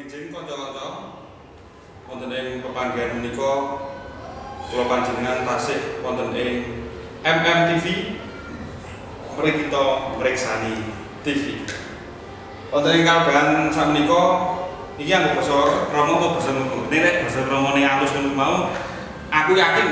Izin kanca-kanca wonten ing pepanggihan menika kula panjenengan tasih wonten ing MMTV mriki kita mriksani TV. Wonten ing kalbahan sakmenika iki anggo basa Rama apa basa Monggo. Nek basa Ramane alus ngono mau aku yakin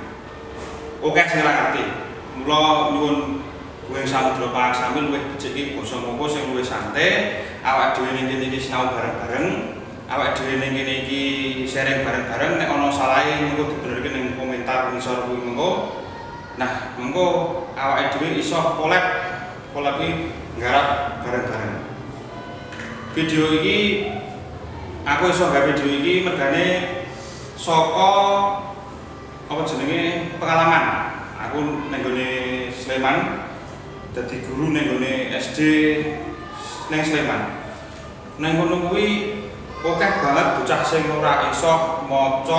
akeh sing ora ngerti. Mula nyuwun kowe samudra paksami luwih becik iki basa Monggo sing luwih santai. Awak dhewe ning kene iki sinau bareng-bareng, awak dhewe ning kene iki sharing bareng-bareng. Nek ana salahe mengko dibenerke ning komentar ngisor kuwi mengko. Nah, mengko awak dhewe iso collab iki nggarap bareng-bareng. Video iki aku iso gawe video iki mergane saka apa jenenge pengalaman. Aku ning gone Sleman dadi guru ning gone SD ning Sleman. Nang kono kuwi akeh banget bocah sing ora iso maca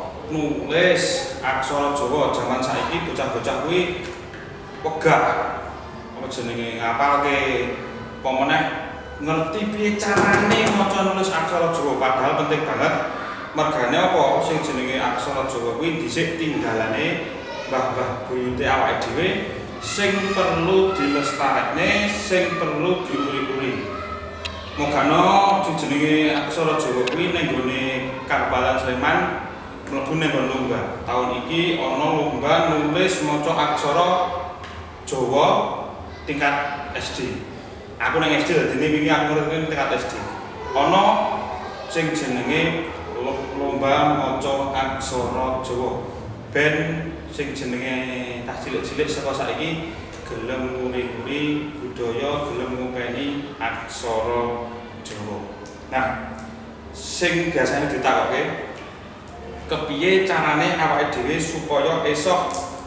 nulis aksara Jawa. Jaman saiki bocah-bocah kuwi wegah apa jenenge ngapalke pemeneh ngerti piye carane maca nulis aksara Jawa. Padahal penting banget mergane apa sing jenenge aksara Jawa kuwi dhisik tinggalane mbah-mbah buyute awake dhewe sing perlu dilestarekne, sing perlu diuri-uri. Mogano sing jenenge aksara Jawa kuwi ning gone Kabupaten Sleman mlebu ning lomba. Tahun iki ana lomba nulis maca aksara Jawa tingkat SD. Aku nang SD dadi wingi aku ngerti tingkat SD. Ana sing jenenge lomba maca aksara Jawa. Ben sing jenenge tas cilik-cilik saka saiki gelem nguri-nguri budaya, gelem ngopeni aksara Jawa. Nah, sing biasane ditakoke kepiye carane awake dhewe supaya esok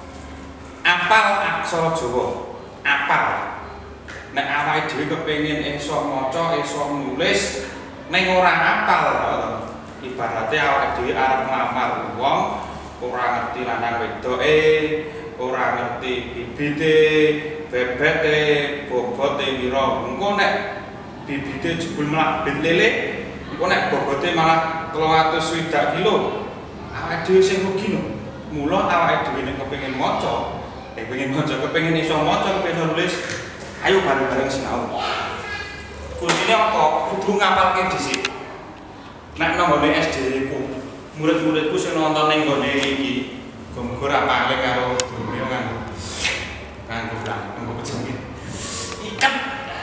apal aksara Jawa. Apal. Nek awake dhewe kepengin esok maca, esok nulis ning ora apal, ibarate awake dhewe arep nglamar wong ora ngerti lanang wedoke, ora ngerti bibite, bebete, bobote pira. Engko nek bibite jebul malah ben lele, engko nek bobote malah 360 kilo. Awake dhewe sing rugi lho. Mula awake dhewe nek kepengin maca, kepengin iso maca, kepengin nulis, ayo bareng-bareng sinau. Kuncine apa? Kudu ngapalke dhisik. Nek nang ngene SD ku, murid-muridku sing nonton ning gone iki, muga-muga ra paling karo dunia nganggo jenenge. Iket.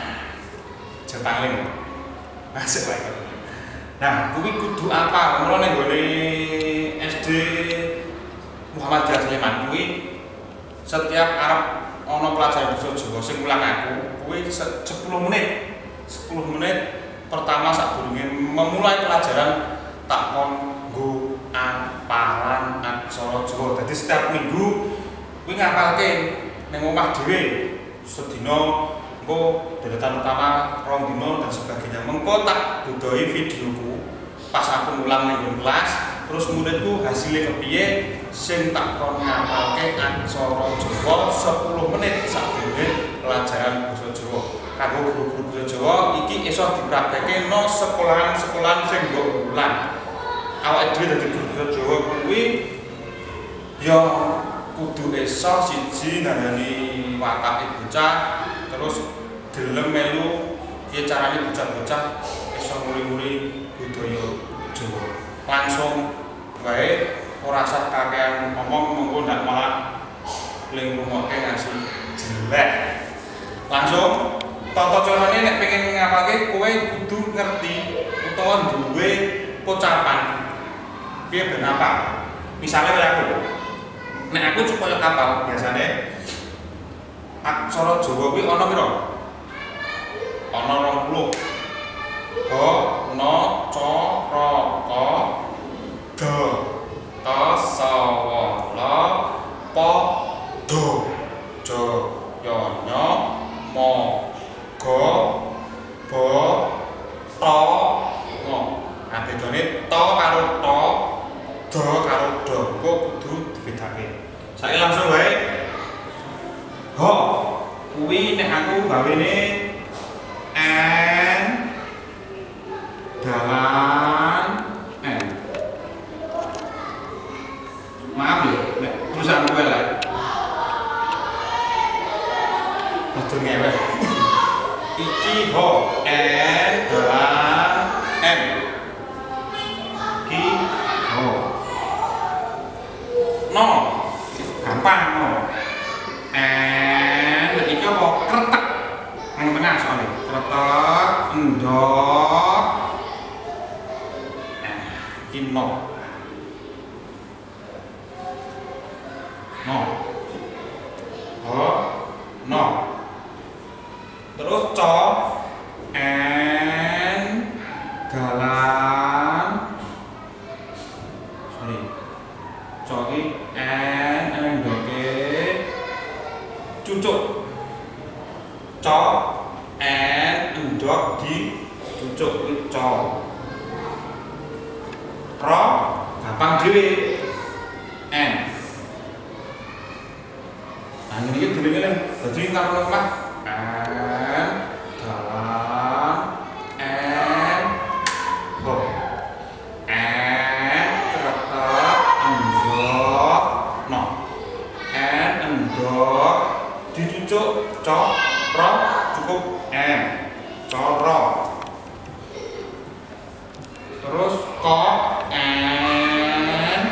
Jepaling. Masuk wae. Nah, kuwi kudu apa? Mula ning gone SD Muhammadiyah Sleman kuwi setiap arep ana pelajaran basa Jawa sing mulang aku kuwi 10 menit. 10 menit pertama sadurunge memulai pelajaran tak kon nggo apalan aksara Jawa. Dadi setiap minggu kuwi ngapalke ning omah dhewe sedina engko deretan pertama, rong dina dan sebagainya. Mengko tak budoi videoku pas aku mulang ning kelas, terus muridku hasilnya kepiye sing tak kon ngapalke aksara Jawa 10 menit sadurunge pelajaran basa Jawa. Kanggo guru-guru basa Jawa iki iso dipraktekke no sekolahan-sekolahan sing mbok ulang. Awake dhewe dadi guru basa Jawa kuwi ya kudu iso siji ndarani watake bocah, terus gelem melu piye carane bocah-bocah iso nguri-nguri budaya Jawa. Langsung wae ora usah kakean ngomong mengko ndak malah ling rumoke ngasih jelek. Langsung tata carane nek pengen ngapalke kowe kudu ngerti utawa duwe pocapan. Piye ben apa? Misale kaya aku. Nek aku supaya apal biasane aksara Jawa kuwi ana pira? Ana 20. Ho, no, co, ro, ko, do, to, so, wo, lo, po, do, jo, yo, nyo, mo, go, bo, to, ngo. Nah, bedane to karo to, do karo do, kok kudu dibedake. Saiki langsung wae. Ho, kuwi nek aku gawene an dalam Rada ngewek. Iki ho N dalan M. Iki ho. No. Gampang no. N iki apa? Kretek. Nang tengah soalnya. Kretek endok. Iki no. No. Ho. No. Terus co N dalan sorry co iki N endoke cucuk co N endok di cucuk iki co ro gampang dhewe N nah ini dhewe ngene dadi karo lemah dicucuk cok ro cukup N coro terus kok N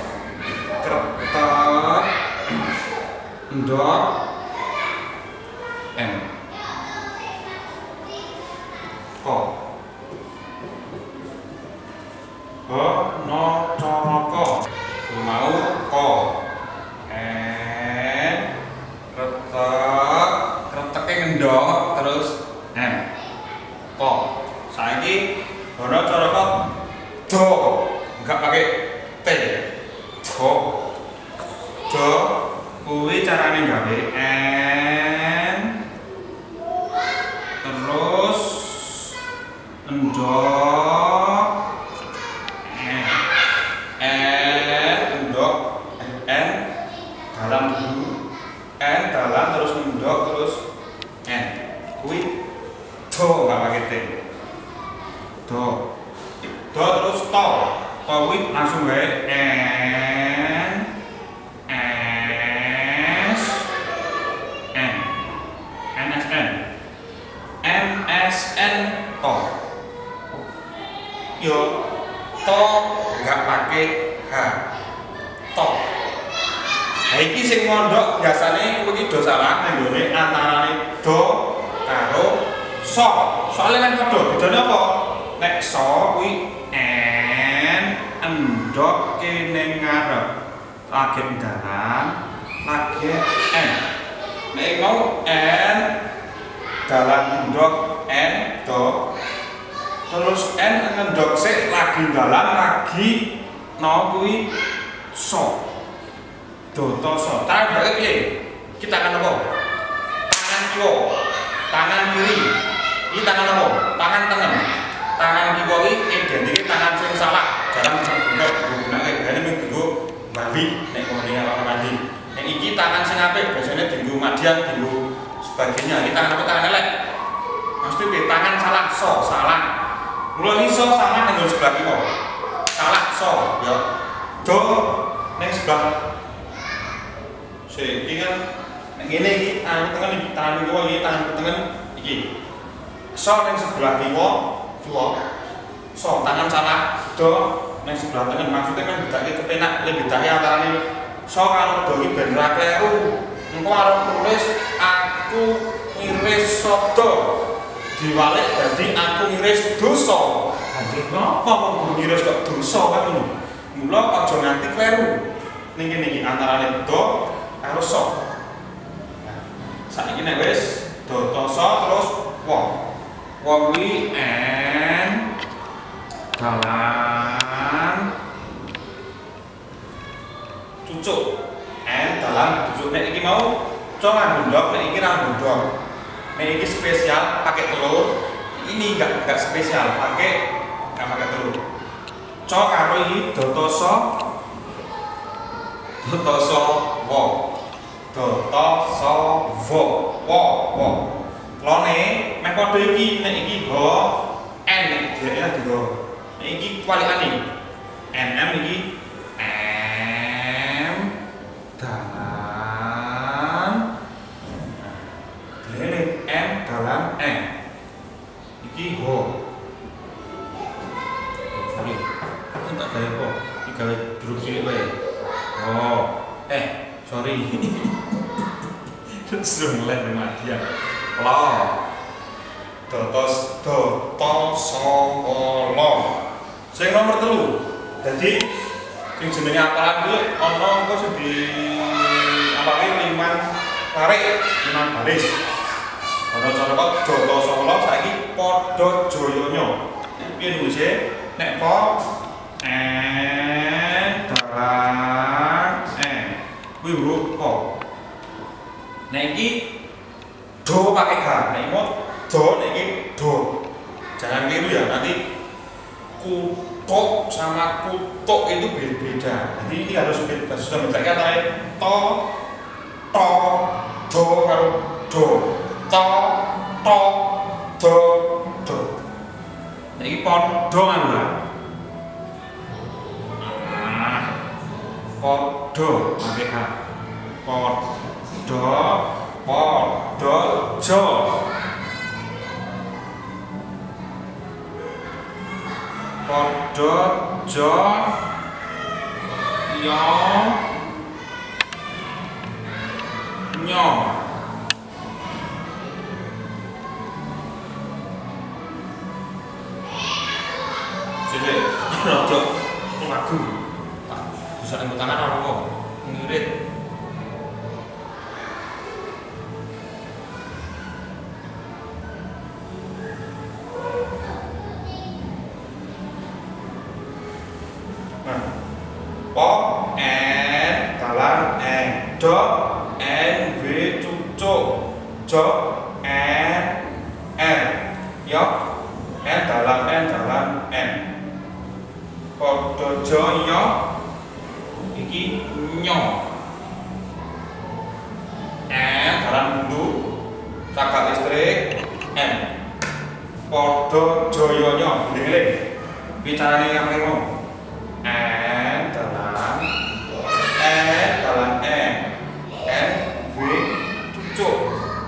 kretek endok M kok ho no coroko mau kok endok terus M kok saiki ora cara kok do enggak pakai T do kuwi carane gawe N terus endok N endok N dalam dulu N dalam terus endok terus N kuwi do enggak pakai T do terus to kuwi langsung wae N S N NSN MSN to yo to enggak pakai H to. Nah iki sing mondok biasane kuwi do salah nenggone antarane do karo so. Soale kan padha bedane apa? Nek so kuwi N endok kene ngarep. Lagi dalan, lagi N. Nek mau N dalan endok N do. Terus N endok sik lagi dalan lagi no kuwi so. Dotoso, tangan berarti piye? Kita tangan apa? Tangan kiwa, tangan kiri. Ini tangan apa? Tangan tengen. Tangan kiwa ini identik tangan sing salah. Jarang juga gunake gane mung dienggo babi nek ngene ora mandi. Nek iki tangan sing apik biasane dienggo madyan, dienggo sebagainya. Ini tangan apa? Tangan elek. Maksudnya tangan salah, so salah. Mula iki so salah ning sebelah kiwa. Salah so ya. Do ning sebelah iki kan ngene iki tangan tengen iki tangan kiwa iki tangan tengen iki so ning sebelah kiwa so tangan salah do ning sebelah tengen maksudnya kan bedake kepenak le bedake antarane so karo do iki ben ra kleru engko arep nulis aku ngiris sodo diwalik dadi aku ngiris dosa anjir napa kok ngiris kok dosa kan ngono mula aja nganti kleru ning kene iki antarane do karo so. Nah, saiki nek wis dotoso terus wong. Wong kuwi N dalan cucuk. N dalan cucuk nek iki mau co ngandhok nek iki ra ndok. Nek iki spesial pakai telur. Ini enggak spesial pakai telur. Co karo iki dotoso wong. Dotoso wo. Lone mek padha iki nek iki ho N nek dhek digo. Nek iki kualikane. NM iki M dalan. Suruh ngelek mati ya. Lo. Dotos solo. Sing nomor 3. Dadi sing jenenge apalan kuwi ana engko sing di apake 5 tarik 5 baris. Ana cara kok dotos solo saiki padha jayanya. Piye nulis nek po dalan kuwi huruf po. Nek iki do pakai H, nek iki do, nek iki do. Jangan keliru ya, nanti kutuk sama kutuk itu beda. Jadi ini harus sudah membedakan antara to, do karo do, to, do. Nek iki padha ngono lah. Padha pakai H. Padha jo. Padha jo yo nyo. Sile rada lagu. Bisa anggo tangan ora kok. Ngirit. Po dalan do v cucuk jo yo dalan padha jo yo iki nyo dalan buntu cakak listrik padha jaya nyo ngeling bicarane yang ngomong dalan v cucuk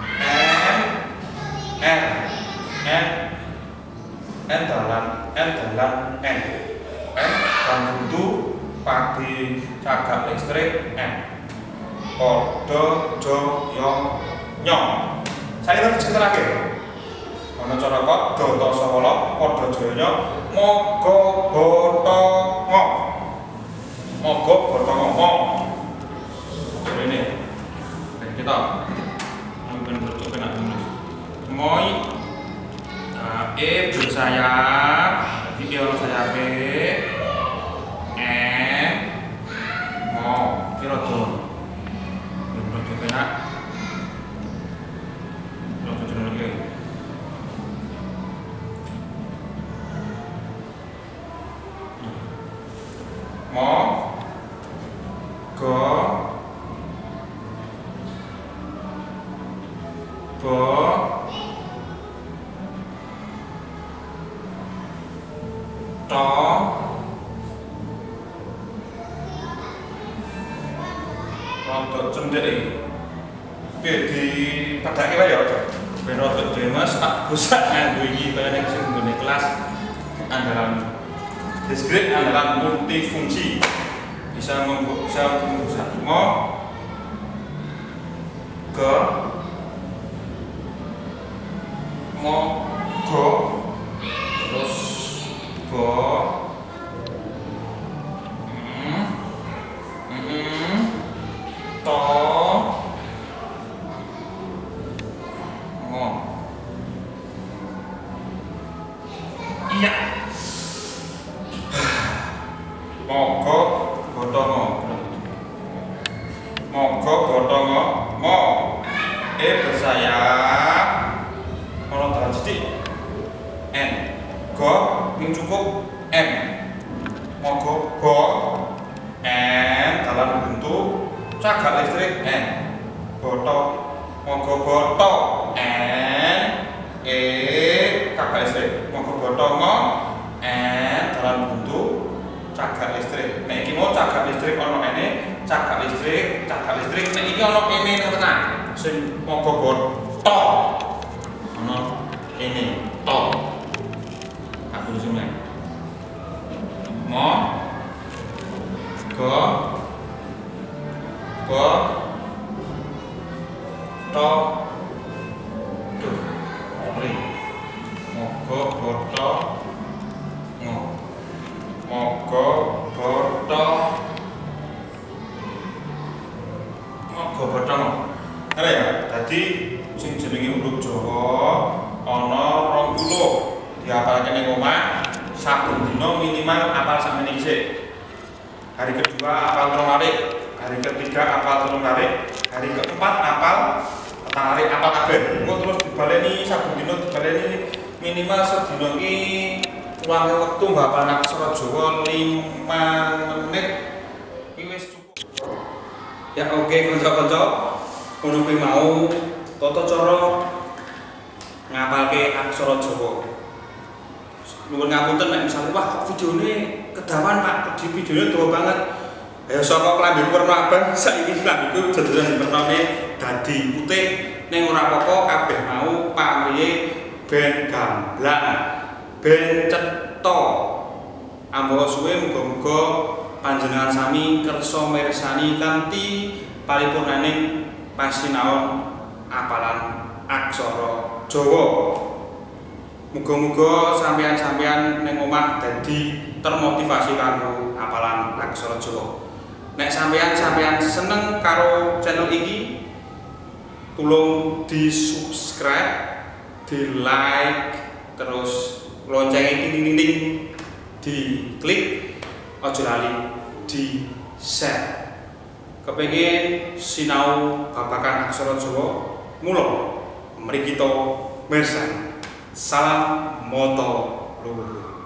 dalan dan buntu padi cagak listrik padha jaya nyo. Saya ngerti sekitar lagi ana cara kok doto solo padha jaya moga botongo ini kita mungkin betul kena tulis moi bersayap jadi dia orang sayap mo kira tuh betul kena betul lagi mo go bo to rodok cendhek piye dipadake wae ya ben rodok demes tak busak nganggo iki kaya nek sing nggone kelas andalan discrete andalan multifungsi bisa membuka mo go terus go to mo iya moga botongo mo bersayap ana dalan sithik go ping cukup moga go dalan buntu cagak listrik boto moga boto cagak listrik moga botongo dalan buntu cagak listrik. Nek iki mau cagak listrik ana cagak listrik nek iki ana nang tengah sing moga boto ana to aku tulis meneh mo go to tuh ori moga boto ngo moga boto moga boto ngo ngene ya dadi sing jenenge huruf Jawa ana 20 diapalke ning omah saben dina minimal apal sakmene dhisik. Hari kedua apal 3 kali, hari ketiga apal 3 kali, hari keempat apal 4 kali apal kabeh. Engko terus dibaleni saben dina dibaleni minimal sedina iki luang wektu hafal aksara Jawa 5 menit iki wis cukup. Ya oke kanca-kanca, ngono kuwi mau tata cara ngapalke aksara Jawa. Nuwun ngapunten nek misalnya wah videone kedawan Pak, di videone dawa banget. Ya saka klambi warna abang saiki klambiku dadosan warnane dadi putih ning ora apa-apa kabeh mau pamrihe ben gamblang, ben cetha. Ambawa suwe muga-muga panjenengan sami kersa mirsani kanthi paripurnaning pasinaon apalan aksara Jawa. Muga-muga sampeyan-sampeyan ning omah dadi termotivasi kanggo apalan aksara Jawa. Nek sampeyan seneng karo channel iki, tulung di-subscribe, di-like, terus loncenge ting-ting di-klik, aja lali di-share. Kepengin sinau babagan aksara Jawa, mula mriki kita mirsani. Salam moto luhur.